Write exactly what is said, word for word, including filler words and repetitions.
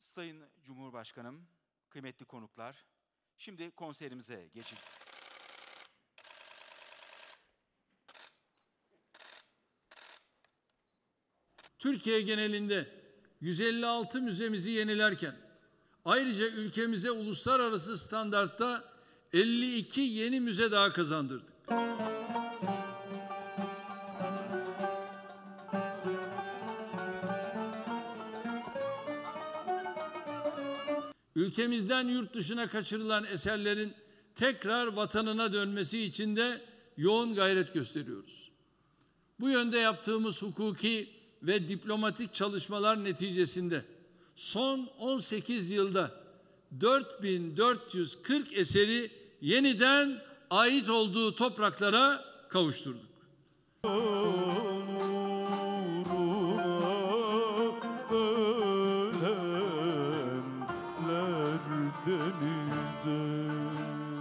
Sayın Cumhurbaşkanım, kıymetli konuklar, şimdi konserimize geçin. Türkiye genelinde yüz elli altı müzemizi yenilerken, ayrıca ülkemize uluslararası standartta elli iki yeni müze daha kazandırdık. Ülkemizden yurt dışına kaçırılan eserlerin tekrar vatanına dönmesi için de yoğun gayret gösteriyoruz. Bu yönde yaptığımız hukuki ve diplomatik çalışmalar neticesinde son on sekiz yılda dört bin dört yüz kırk eseri yeniden ait olduğu topraklara kavuşturduk. Denize